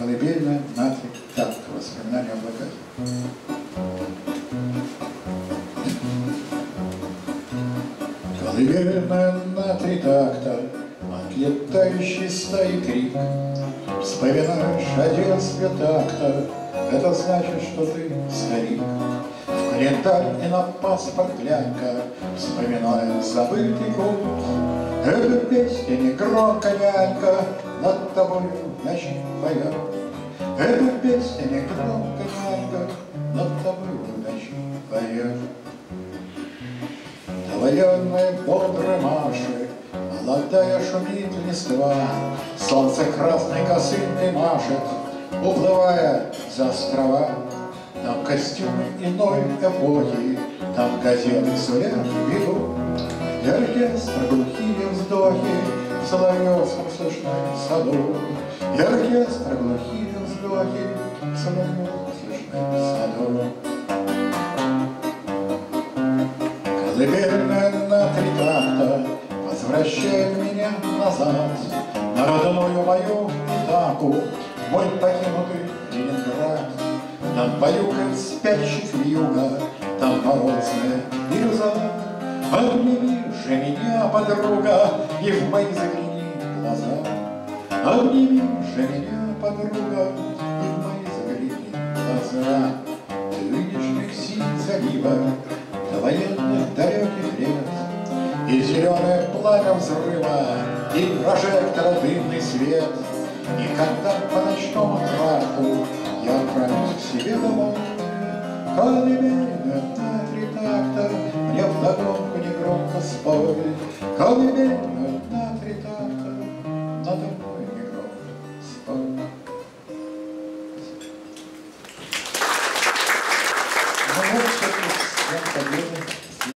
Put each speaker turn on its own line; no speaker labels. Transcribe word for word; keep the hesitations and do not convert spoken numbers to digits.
колыбельная на три такта. Воспоминания о блокаде. Колыбельная на три такта, отлетающий стаи крик. Вспоминаешь о детстве такта, это значит, что ты старик. В календарь и на паспорт глянь-ка, вспоминая забытый год. Эту песню негромко нянька над тобою в ночи поет. Эту песню негромко нянька над тобою в ночи поет. Довоенные бодрые марши, молодая шумит листва, солнце красной косынкой машет, уплывая за острова. Там костюмы иной эпохи, там газеты сулят беду, и оркестр глухие вздохи в соловьевском слышны саду, и оркестр глухие вздохи в соловьевском слышны саду. Колыбельная на три такта возвращает меня назад на родную мою Итаку, мой покинутый Ленинград. Там баюкает спящих вьюга, там морозная бирюза. Обними же меня, подруга, и в мои загляни глаза. Обними же меня, подруга, и в мои загляни глаза. Ты нынешних синь залива, до военных далеких лет, и зеленое пламя взрыва, и прожектора дымный свет. И когда по ночному тракту я отправлюсь к себе домой, колыбельная на три такта мне вдогонку негромко спой. Колыбельная на три такта надо мной негромко спой. Ну вот, что-то